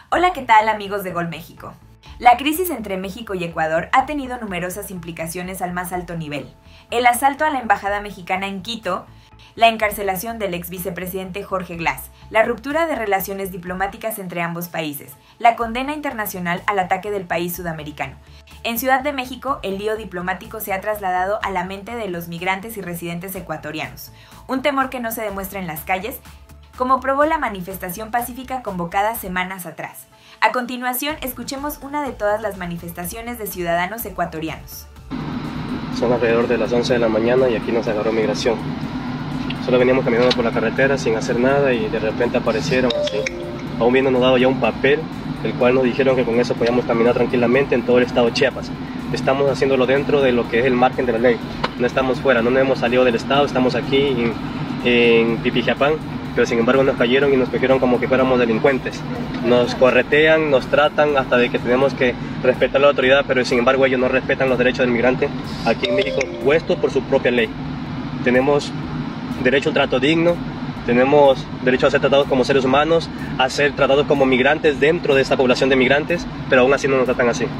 Hola, ¿qué tal amigos de Gol México? La crisis entre México y Ecuador ha tenido numerosas implicaciones al más alto nivel. El asalto a la embajada mexicana en Quito, la encarcelación del ex vicepresidente Jorge Glass, la ruptura de relaciones diplomáticas entre ambos países, la condena internacional al ataque del país sudamericano. En Ciudad de México, el lío diplomático se ha trasladado a la mente de los migrantes y residentes ecuatorianos, un temor que no se demuestra en las calles, como probó la manifestación pacífica convocada semanas atrás. A continuación, escuchemos una de todas las manifestaciones de ciudadanos ecuatorianos. Son alrededor de las 11 de la mañana y aquí nos agarró migración. Solo veníamos caminando por la carretera sin hacer nada y de repente aparecieron así. Aún bien nos dado ya un papel, el cual nos dijeron que con eso podíamos caminar tranquilamente en todo el estado de Chiapas. Estamos haciéndolo dentro de lo que es el margen de la ley. No estamos fuera, no hemos salido del estado, estamos aquí en Pipijapán. Pero sin embargo nos cayeron y nos cogieron como que fuéramos delincuentes. Nos corretean, nos tratan hasta de que tenemos que respetar la autoridad, pero sin embargo ellos no respetan los derechos del migrante aquí en México, puestos por su propia ley. Tenemos derecho a un trato digno, tenemos derecho a ser tratados como seres humanos, a ser tratados como migrantes dentro de esta población de migrantes, pero aún así no nos tratan así.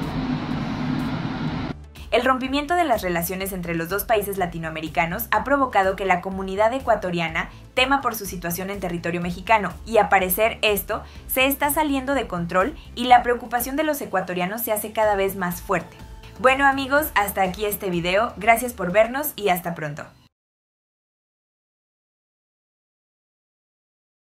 El rompimiento de las relaciones entre los dos países latinoamericanos ha provocado que la comunidad ecuatoriana tema por su situación en territorio mexicano y, a parecer, esto se está saliendo de control y la preocupación de los ecuatorianos se hace cada vez más fuerte. Bueno amigos, hasta aquí este video, gracias por vernos y hasta pronto.